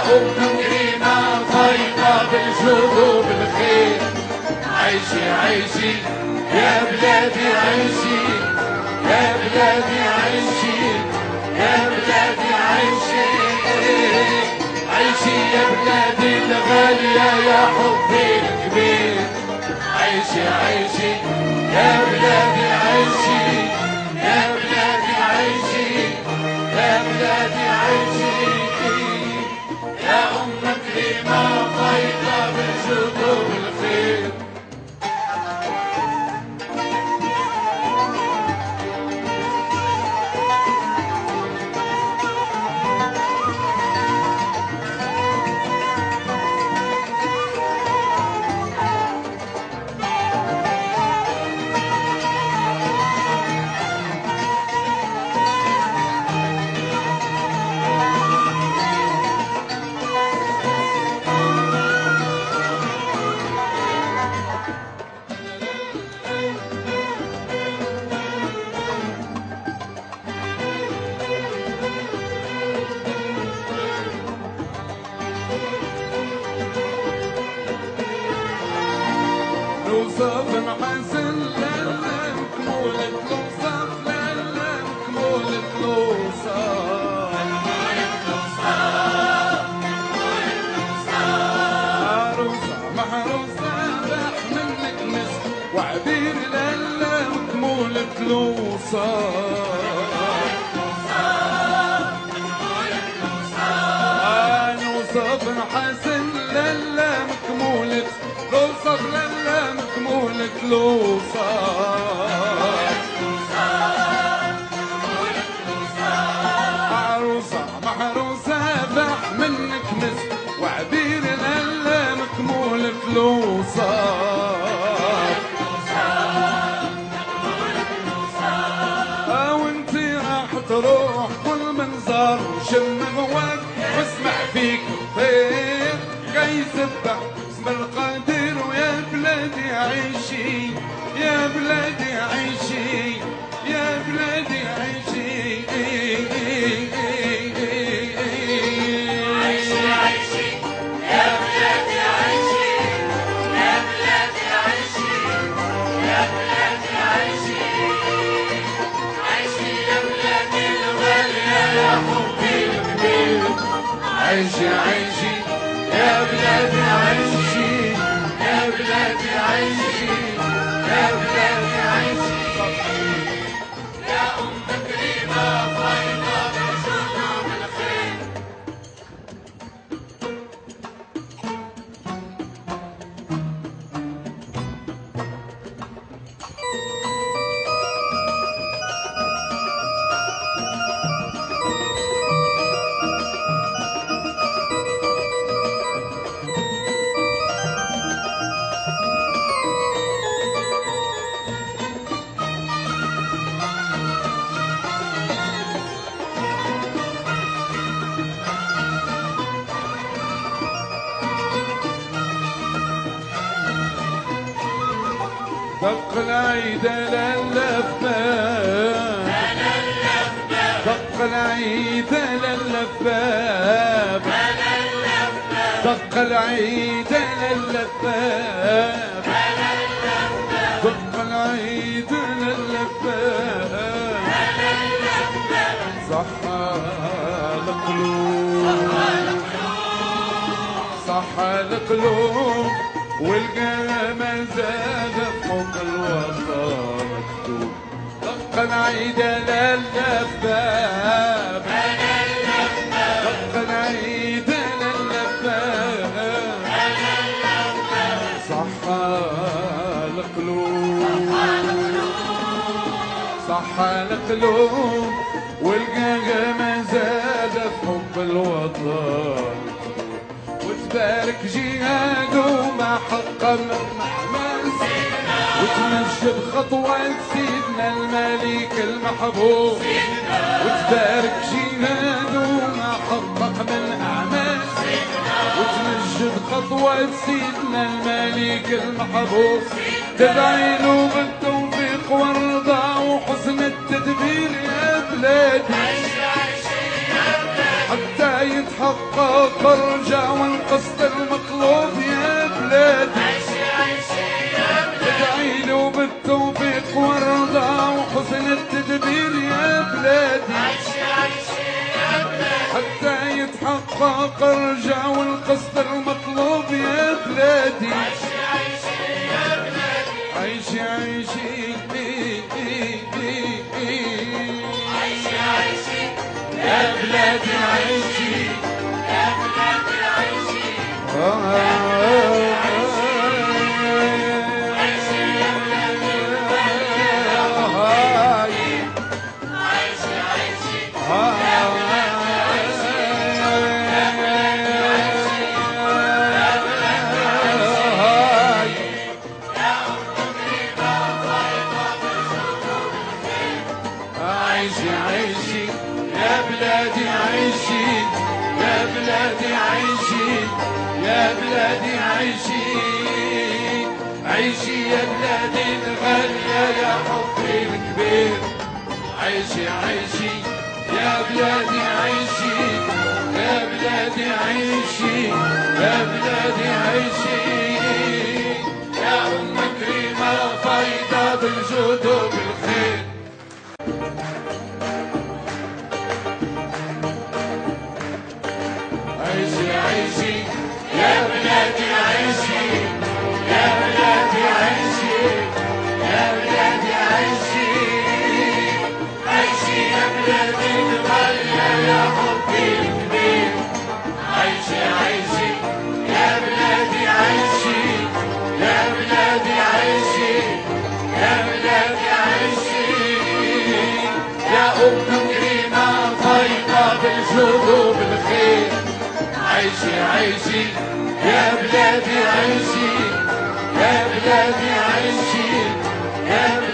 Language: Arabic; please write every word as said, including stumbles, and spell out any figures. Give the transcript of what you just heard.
أم كريمة فايضة بالجود وبالخير. عيشي عيشي يا بلادي عيشي يا بلادي عيشي يا بلادي عيشي عيشي يا بلادي الغالية يا حبي الكبير. عيشي عيشي يا بلادي عيشي يا بلادي عيشي يا بلادي عيشي يا أم كريمة فايضة بالجود وبالخير. نوصف نحزن للا مكمولة نوصف للا مكمولة نوصف عروسة محروسة باح منك مسك وعبير للا مكمولة نوصف نوصف نحزن للا مكمولة نوصف للا مكمولة لوصف عروسة محروسة باح منك مسك وعبير للا مكمولة لوصف وانتي راح تروح كل منظر وشم هواك واسمع فيك خير جاي سبح اسم القادر. ويا بلادي عيشي يا بلادي عيشي يا بلادي عيشي عيشي عيشي يا بلادي عيشي يا بلادي عيشي يا بلادي عيشي عيشي يا بلادي الغالية يا حبي الكبير. عيشي عيشي يا بلادي عيشي يا بلادي عيشي يا بلادي عيشي يا أم كريمة فايضة بالجود وبالخير. دق العيد للفباب دق العيد للفباب دق العيد للفباب دق العيد للفباب صحى القلوب صحى القلوب والقلم زاد فوق الوطن مكتوب. دق العيد للفباب دق العيد للفباب صحى القلوب صحى القلوب والقلم زاد فوق الوطن وتبارك جهاده ما حقق محمس وتمشي بخطوة سيدنا الملك المحبوب وتبارك جهاده ما حقق من أعمال وتمشي بخطوة سيدنا الملك المحبوب. تدعي له بالتوفيق والرضا وحسن التدبير يا بلادي حتى يتحقق فاق رجع والقصد المطلوب يا بلادي. عيشي عيشي يا بلادي، عيشي عيشي عيشي عيشي يا بلادي، عيشي يا بلادي، عيشي عيشي عيشي يا بلادي، عيشي يا بلادي، عيشي يا بلادي، عيشي عيشي يا بلادي الغالية يا حبي الكبير. عيشي عيشي يا بلادي، عيشي يا بلادي، عيشي يا بلادي، عيشي يا أم كريمة فايضة بالجود وبالخير. عيشي عيشي يا بلادي، عيشي يا بلادي، عيشي يا بلادي، عيشي عيشي يا بلادي الغالية يا حبي الكبير. عيشي عيشي يا بلادي، عيشي يا بلادي، عيشي يا بلادي، عيشي يا أم كريمة فايضة بالجود وبالخير. عيشي عيشي يا بلادي، عيشي يا بلادي، عيشي يا بلادي.